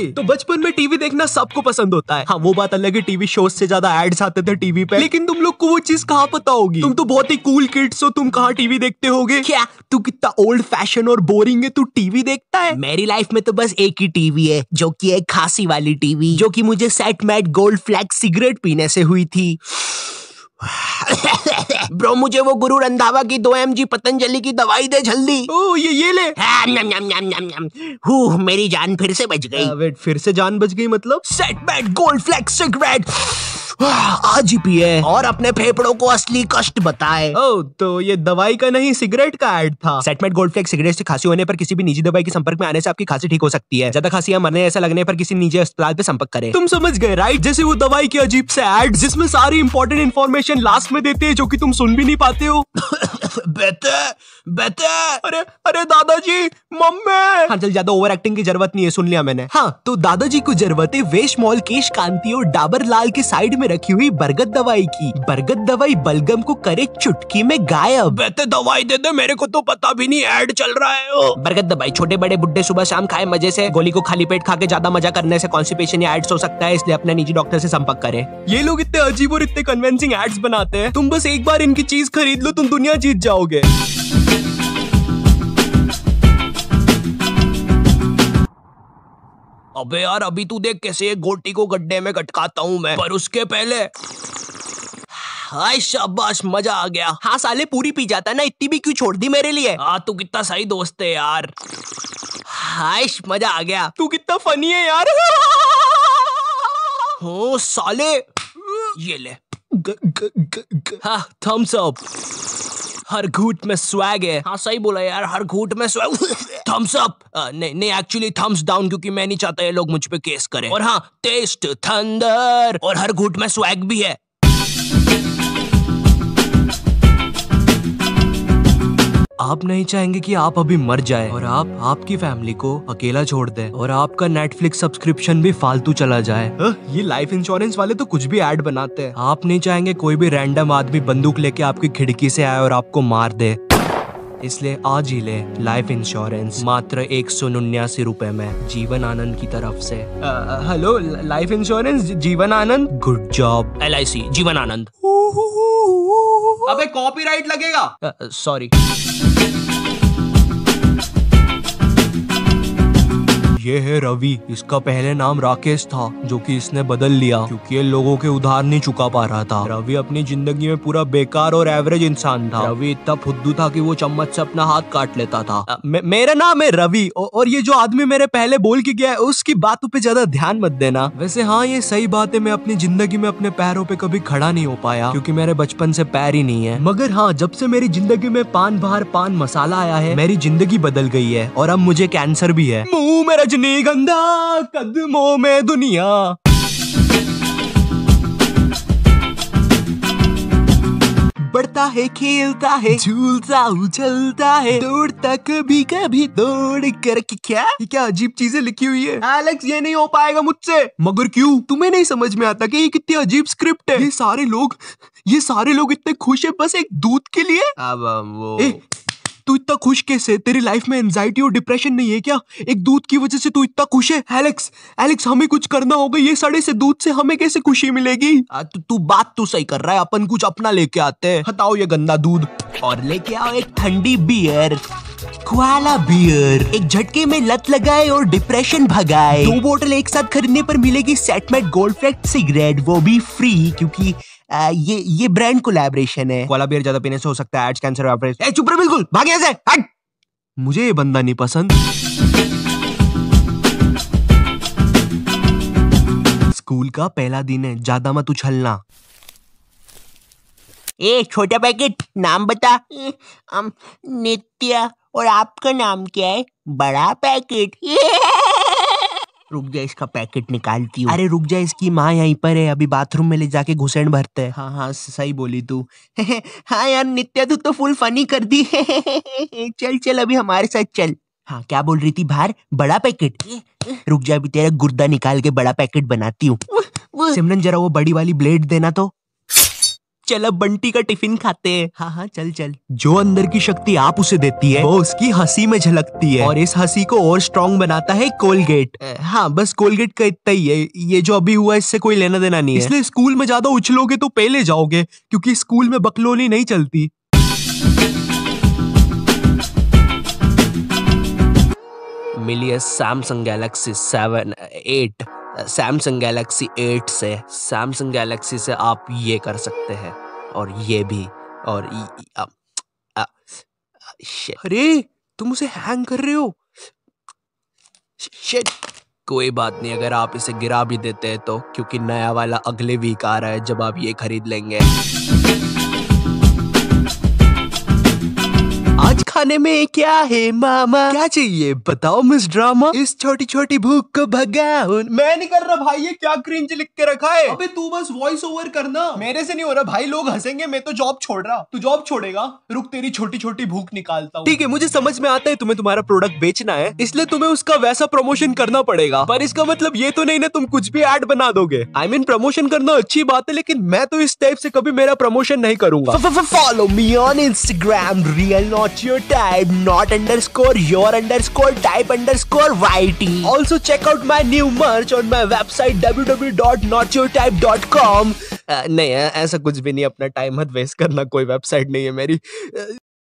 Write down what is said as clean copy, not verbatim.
तो बचपन में टीवी देखना सबको पसंद होता है। हाँ, वो बात अलग है, टीवी शोज से ज्यादा एड्स आते थे टीवी पे। लेकिन तुम लोग को वो चीज कहाँ पता होगी? तुम तो बहुत ही कूल किड्स हो, तुम कहाँ टीवी देखते होगे? क्या तू कितना ओल्ड फैशन और बोरिंग है, तू टीवी देखता है? मेरी लाइफ में तो बस एक ही टीवी है, जो कि एक खांसी वाली टीवी, जो कि मुझे सेट मैट गोल्ड फ्लैग सिगरेट पीने से हुई थी। ब्रो, मुझे वो गुरु रंधावा की 2 mg पतंजलि की दवाई दे जल्दी। ओ ये ले। नम नम नम नम नम। मेरी जान फिर से बच गई। वेट, फिर से जान बच गई मतलब? सेट मैट गोल्ड फ्लैग सिगरेट आज ही पिए और अपने फेफड़ों को असली कष्ट बताए। ओह, तो ये दवाई का नहीं सिगरेट का ऐड था। सेटमेट गोल्ड फ्लेक्स सिगरेट से खांसी होने पर किसी भी निजी दवाई के संपर्क में आने से आपकी खांसी ठीक हो सकती है। ज्यादा खांसी या मरने ऐसा लगने पर किसी निजी अस्पताल पे संपर्क करें। तुम समझ गए राइट? जैसे वो दवाई के अजीब से ऐड जिसमें सारी इंपॉर्टेंट इन्फॉर्मेशन लास्ट में देते हैं जो कि तुम सुन भी नहीं पाते हो। बेटे अरे दादाजी, मम्मी। हाँ चल, ज्यादा ओवर एक्टिंग की जरूरत नहीं है, सुन लिया मैंने। हाँ, तो दादाजी को जरूरत है वेश मॉल, केश कांति और डाबर लाल के साइड में रखी हुई बरगद दवाई की। बरगद दवाई बलगम को करे चुटकी में गायब। बेटे दवाई दे दे, मेरे को तो पता भी नहीं ऐड चल रहा है। बरगद दवाई छोटे बड़े बुड्ढे सुबह शाम खाए मजे से। गोली को खाली पेट खा के ज्यादा मजा करने से कॉन्स्टिपेशन या एड्स हो सकता है, इसलिए अपने निजी डॉक्टर से संपर्क करें। ये लोग इतने अजीब और इतने कन्विंसिंग एड्स बनाते हैं, तुम बस एक बार इनकी चीज खरीद लो, तुम दुनिया जीत जाओगे। अबे यार, अभी तू देख कैसे एक गोटी को गड्ढे में गटकाता हूँ मैं, पर उसके पहले हाय शाबाश, मजा आ गया। हाँ साले, पूरी पी जाता ना, इतनी भी क्यों छोड़ दी मेरे लिए? हाँ, तू कितना सही दोस्त है यार। हाय, मजा आ गया। तू कितना फनी है यार। हो साले, ये ले। हाँ, थम्स अप। हर घूट में स्वैग है। हाँ सही बोला यार, हर घूट में स्वैग। थम्स अप नहीं एक्चुअली थम्स डाउन, क्योंकि मैं नहीं चाहता ये लोग मुझ पे केस करें। और हाँ, टेस्ट थंडर और हर घूट में स्वैग भी है। आप नहीं चाहेंगे कि आप अभी मर जाए और आप आपकी फैमिली को अकेला छोड़ दें और आपका नेटफ्लिक्स सब्सक्रिप्शन भी फालतू चला जाए। ये लाइफ इंश्योरेंस वाले तो कुछ भी ऐड बनाते हैं। आप नहीं चाहेंगे कोई भी रैंडम आदमी बंदूक लेके आपकी खिड़की से आए और आपको मार दे, इसलिए आज ही ले लाइफ इंश्योरेंस मात्र 179 रुपए में जीवन आनंद की तरफ से। Hello, life insurance Jeevan Anand, good job. LIC Jeevan Anand. अबे कॉपीराइट लगेगा। सॉरी। ये है रवि, इसका पहले नाम राकेश था जो कि इसने बदल लिया क्योंकि ये लोगों के उधार नहीं चुका पा रहा था। रवि अपनी जिंदगी में पूरा बेकार और एवरेज इंसान था। रवि इतना फुद्दू था कि वो चम्मच से अपना हाथ काट लेता था। मेरा नाम है रवि और ये जो आदमी मेरे पहले बोल के गया है उसकी बातों पे ज्यादा ध्यान मत देना। वैसे हाँ, ये सही बात है, मैं अपनी जिंदगी में अपने पैरों पे कभी खड़ा नहीं हो पाया क्योंकि मेरे बचपन से पैर ही नहीं है। मगर हाँ, जब से मेरी जिंदगी में पान बाहर पान मसाला आया है, मेरी जिंदगी बदल गई है और अब मुझे कैंसर भी है। मुंह में रजनीगंधा, कदमों में दुनिया। बढ़ता है, खेलता है, झूलता उछलता है, दौड़ता कभी कभी दौड़ कर। क्या ये क्या अजीब चीजें लिखी हुई है? एलेक्स, ये नहीं हो पाएगा मुझसे। मगर क्यों? तुम्हें नहीं समझ में आता कि ये कितनी अजीब स्क्रिप्ट है? ये सारे लोग इतने खुश है बस एक दूध के लिए। अब वो तू इतना खुश कैसे? तेरी लाइफ में एंजाइटी और डिप्रेशन नहीं है क्या? एक दूध की वजह से तू इतना खुश है? एलेक्स, हमें कुछ करना होगा। ये सड़े से दूध से हमें कैसे खुशी मिलेगी? तू बात तो सही कर रहा है, अपन कुछ अपना लेके आते हैं। हटाओ ये गंदा दूध और लेके आओ एक ठंडी बियर, कोआला बियर। एक झटके में लत लगाए और डिप्रेशन भगाए। 2 बोतल एक साथ खरीदने पर मिलेगी सेटमेट गोल्ड फ्लैग सिगरेट, वो भी फ्री, क्योंकि ये ब्रांड कोलैबोरेशन है। कोला बियर ज्यादा पीने से हो सकता है एड्स, कैंसर, एवरेज। चुप रह, बिल्कुल भाग यहाँ से, हट। मुझे ये बंदा नहीं पसंद। स्कूल का पहला दिन है, ज्यादा मत उछलना। छोटा पैकेट, नाम बता। नित्या। और आपका नाम क्या है? बड़ा पैकेट। रुक जा, इसका पैकेट निकालती हूँ। अरे रुक जा, इसकी माँ यहीं पर है, अभी बाथरूम में ले जाके घुसेड़ भरते हैं। हाँ सही बोली तू। हाँ यार नित्या, तू तो फुल फनी कर दी। चल अभी हमारे साथ चल। हाँ, क्या बोल रही थी बाहर? बड़ा पैकेट। रुक जा, अभी तेरा गुर्दा निकाल के बड़ा पैकेट बनाती हूँ। सिमरन, जरा वो बड़ी वाली ब्लेड देना तो। चल अब बंटी का टिफिन खाते हैं। हाँ हाँ चल चल। जो अंदर की शक्ति आप उसे देती है वो उसकी हंसी में झलकती है, और इस हंसी को और स्ट्रॉन्ग बनाता है कोलगेट। हाँ बस कोलगेट का इतना ही है, ये जो अभी हुआ इससे कोई लेना देना नहीं है। इसलिए स्कूल में ज्यादा उछलोगे तो पहले जाओगे, क्योंकि स्कूल में बकलोली नहीं चलती। मिली है सैमसंग गैलेक्सी 8। सैमसंग गैलेक्सी 8 से, सैमसंग गैलेक्सी से आप ये कर सकते हैं और ये भी, और अरे तुम उसे हैंग कर रहे हो। शिट। कोई बात नहीं अगर आप इसे गिरा भी देते हैं तो, क्योंकि नया वाला अगले वीक आ रहा है जब आप ये खरीद लेंगे। आज खाने में क्या है मामा? क्या चाहिए बताओ मिस ड्रामा? इस छोटी छोटी भूख को भगाओ। मैं नहीं कर रहा भाई, ये क्या क्रिंज लिख के रखा है। अबे तू बस वॉइस ओवर करना, मेरे से नहीं हो रहा भाई, लोग हंसेंगे। मैं तो जॉब छोड़ रहा। तू जॉब छोड़ेगा? रुक तेरी छोटी छोटी भूख निकालता हूँ। ठीक है मुझे समझ में आता है तुम्हें तुम्हारा प्रोडक्ट बेचना है, इसलिए तुम्हें उसका वैसा प्रमोशन करना पड़ेगा, पर इसका मतलब ये तो नहीं ना तुम कुछ भी ऐड बना दोगे। I mean, प्रमोशन करना अच्छी बात है, लेकिन मैं तो इस टाइप से कभी मेरा प्रमोशन नहीं करूंगा। Follow me on Instagram, real not your type, not underscore your underscore type underscore YT. Also check out my new merch on my website www.notyourtype.com. नहीं ऐसा कुछ भी नहीं, अपना टाइम मत वेस्ट करना, कोई वेबसाइट नहीं है मेरी।